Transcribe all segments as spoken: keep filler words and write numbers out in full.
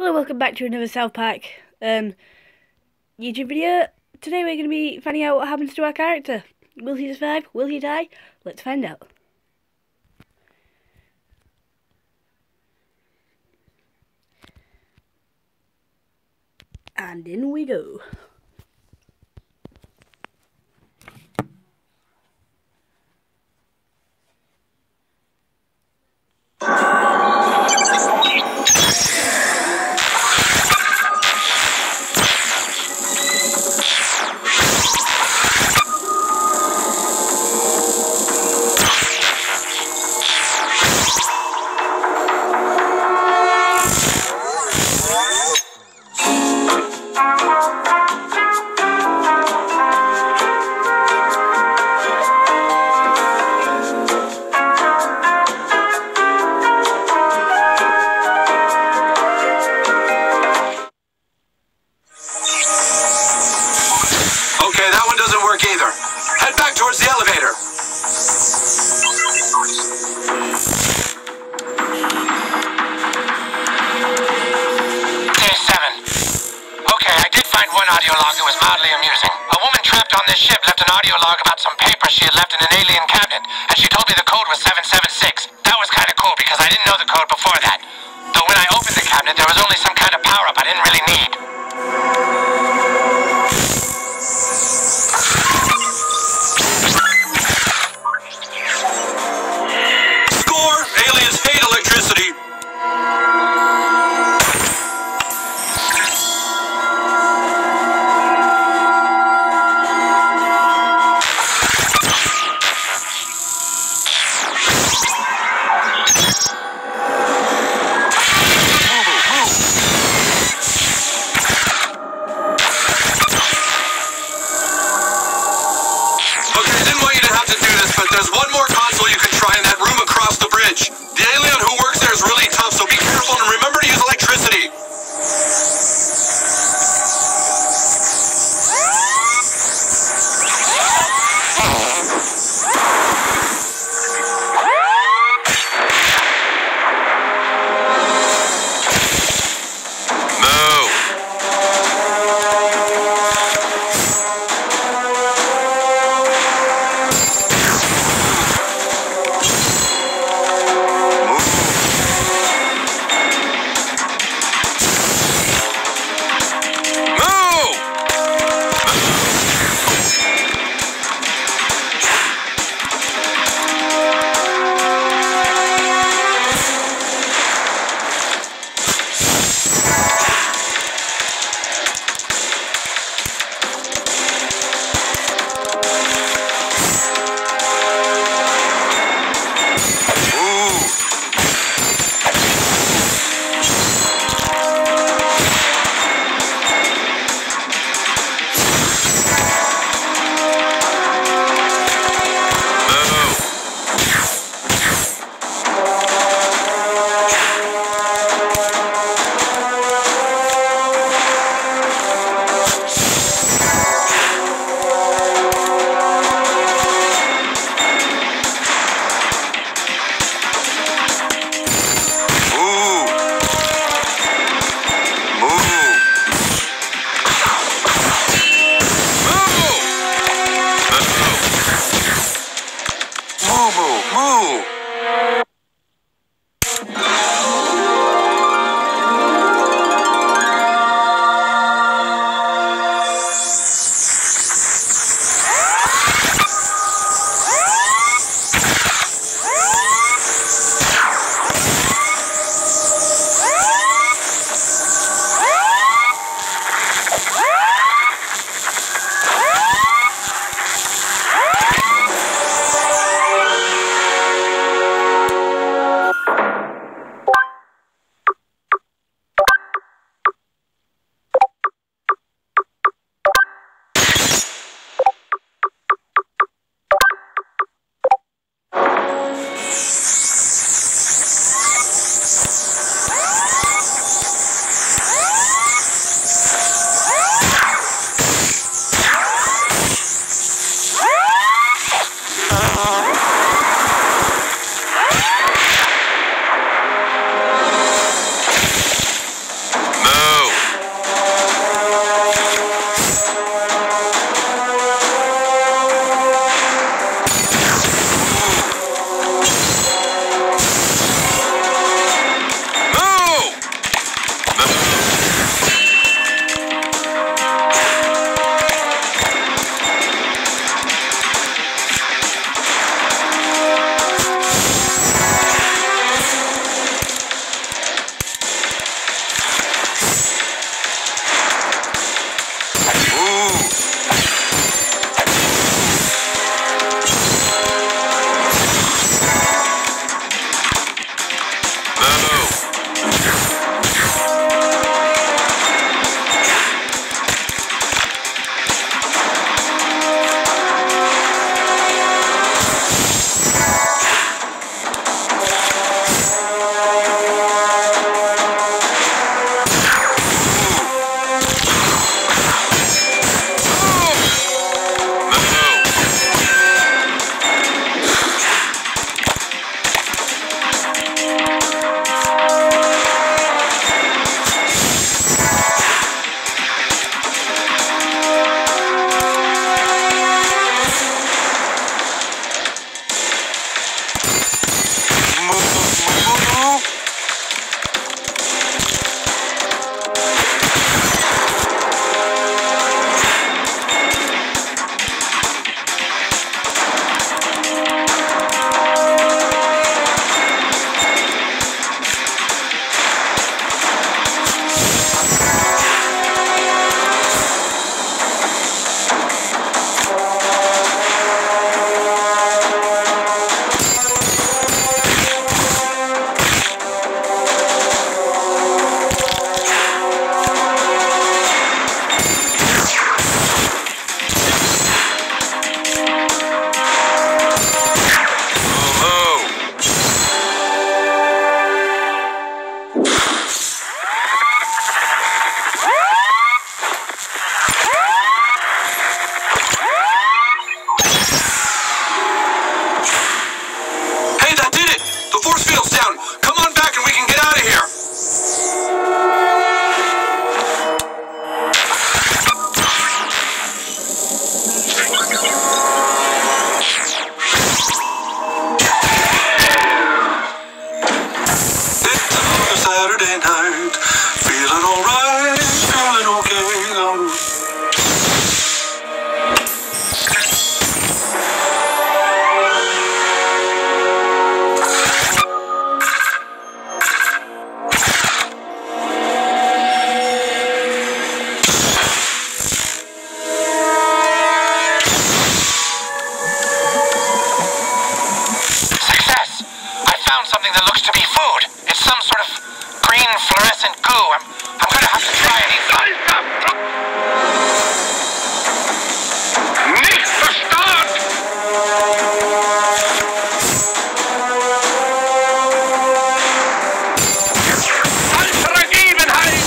Hello, welcome back to another South Park um, YouTube video. Today we're going to be finding out what happens to our character. Will he survive? Will he die? Let's find out. And in we go. Okay, that one doesn't work either. Head back towards the elevator. Day seven. Okay, I did find one audio log that was mildly amusing. A woman trapped on this ship left an audio log about some paper she had left in an alien cabinet, and she told me the code was seven seven six. That was kind of cool because I didn't know the code before that. Though when I opened the cabinet, there was only some kind of power-up I didn't really need. Aliens hate electricity. feeling alright, feeling okay now. Something that looks to be food. It's some sort of green fluorescent goo. I'm, I'm gonna have to try it. Nicht verstanden! Falsche Gegebenheit!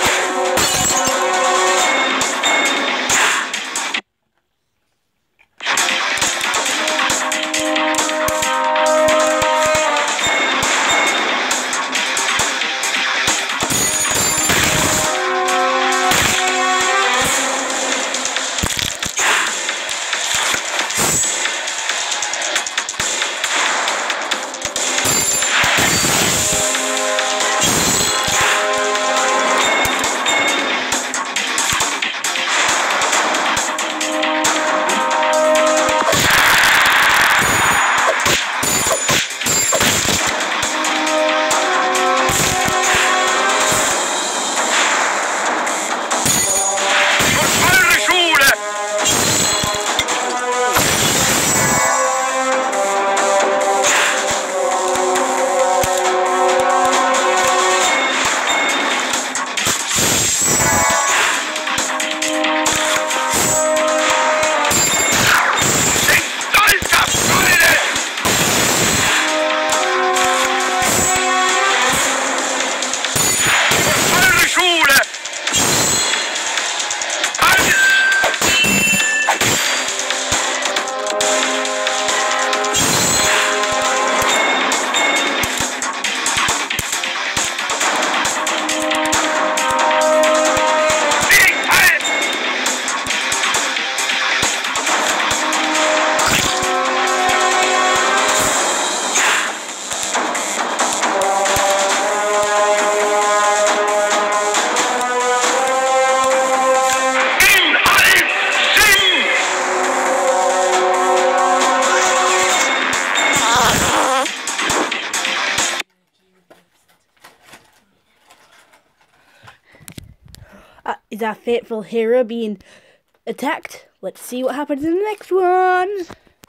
Uh, is our faithful hero being attacked? Let's see what happens in the next one.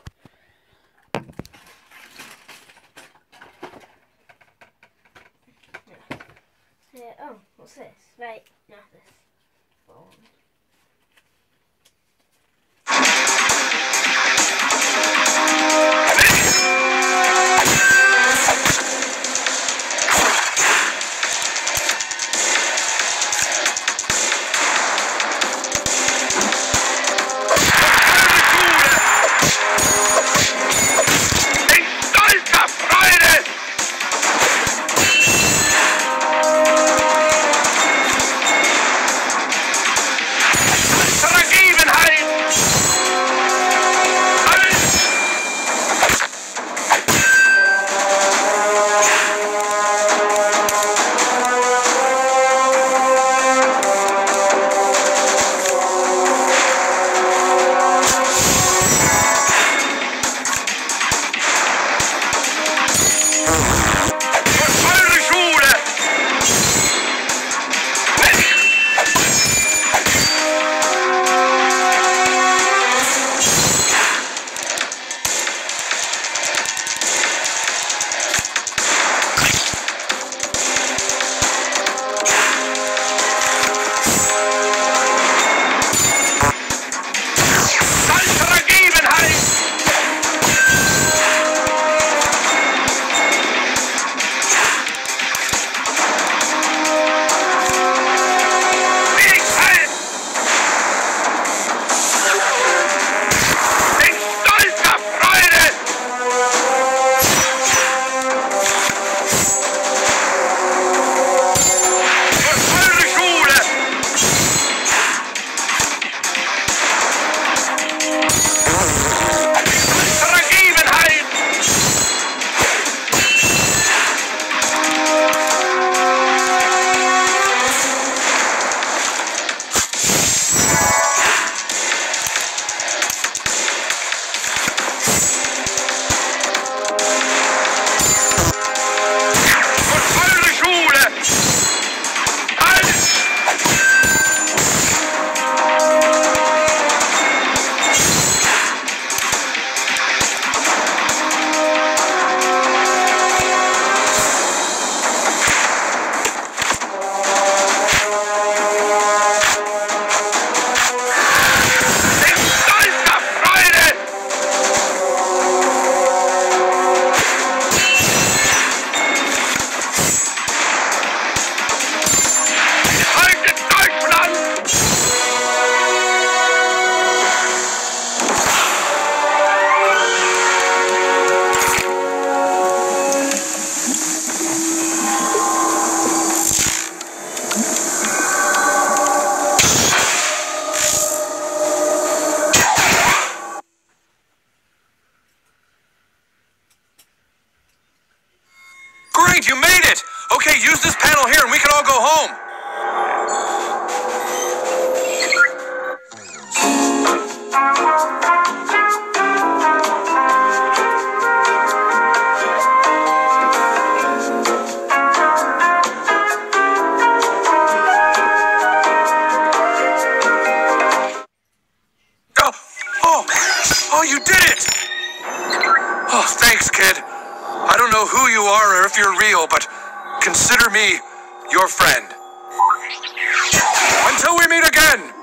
Yeah, oh, what's this? Right, not this. Phone. Freude! you did it! Oh, thanks, kid. I don't know who you are or if you're real, but consider me your friend. Until we meet again!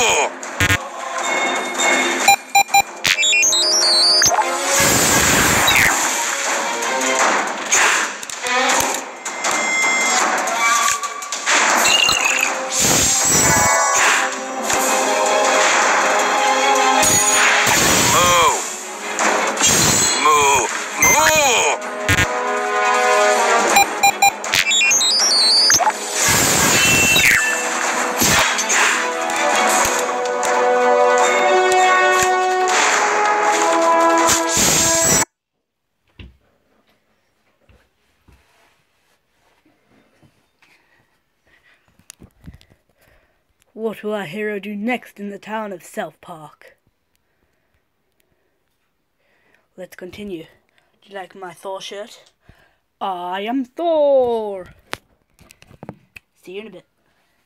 What will our hero do next in the town of South Park? Let's continue. Do you like my Thor shirt? I am Thor! See you in a bit.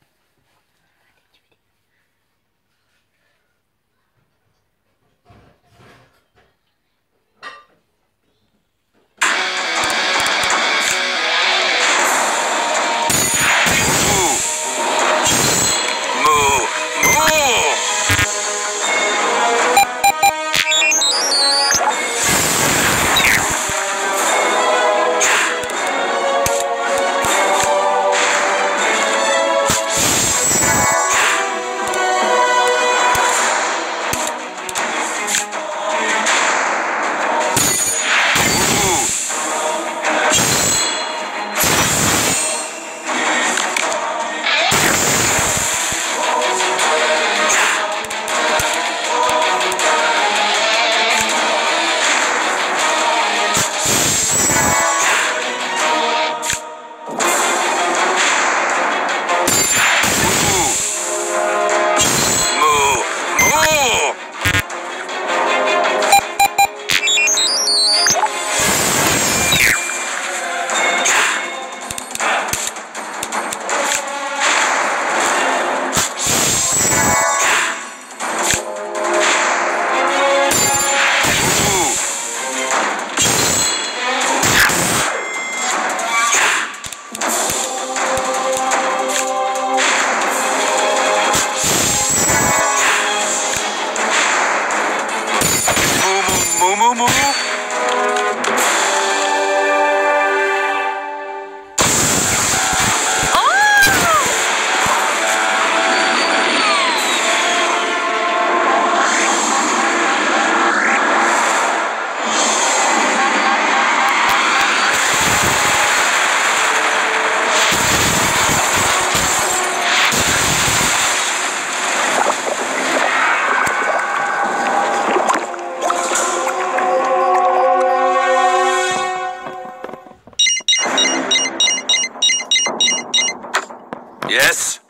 Yes?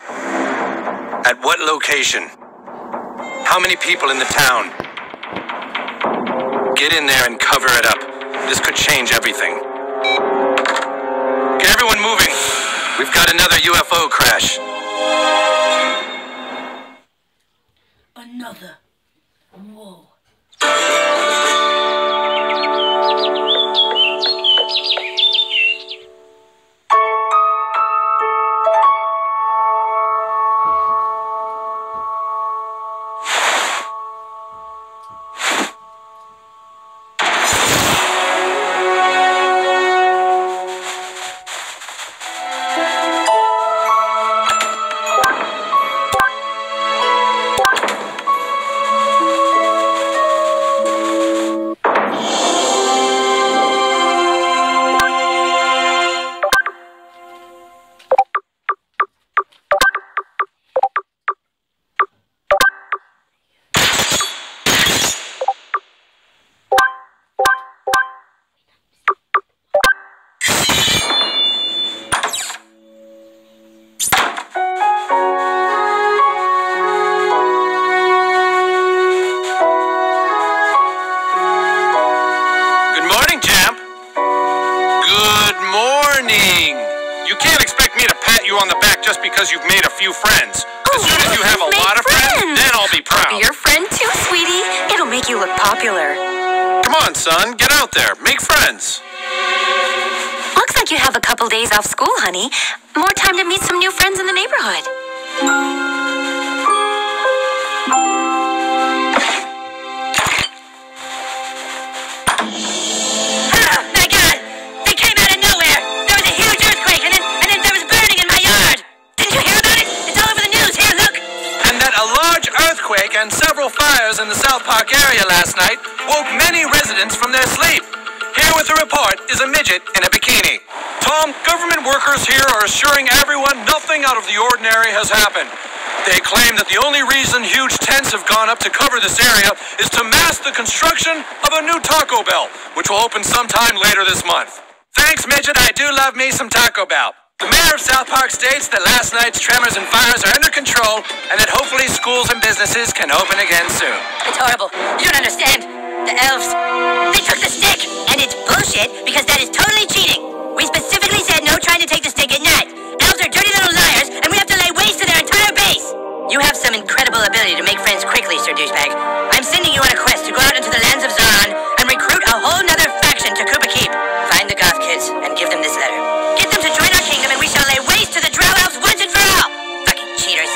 At what location? How many people in the town? Get in there and cover it up. This could change everything. Get everyone moving. We've got another U F O crash. Another. Whoa. On the back just because you've made a few friends. As soon as you have a lot of friends, then I'll be proud. I'll be your friend too, sweetie. It'll make you look popular. Come on, son. Get out there. Make friends. Looks like you have a couple days off school, honey. More time to meet some new friends in the neighborhood. earthquake and several fires in the South Park area last night woke many residents from their sleep. Here with the report is a midget in a bikini. Tom, government workers here are assuring everyone nothing out of the ordinary has happened. They claim that the only reason huge tents have gone up to cover this area is to mask the construction of a new Taco Bell, which will open sometime later this month. Thanks, midget. I do love me some Taco Bell. The mayor of South Park states that last night's tremors and fires are under control and that hopefully schools and businesses can open again soon. It's horrible. You don't understand. The elves, they took the stick, and it's bullshit because that is totally cheating. We specifically said no trying to take the stick at night. Elves are dirty little liars, and we have to lay waste to their entire base. You have some incredible ability to make friends quickly, Sir Douchebag. I'm sending you on a quest to go out into the lands of Zoran and recruit a whole nother faction to Koopa Keep. Find the goth kids and give them this letter. Get them to join our kingdom and we shall lay waste to the Drow Elves once and for all. Fucking cheaters.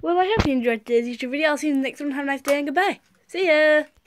Well, I hope you enjoyed today's YouTube video. I'll see you in the next one. Have a nice day and goodbye. See ya!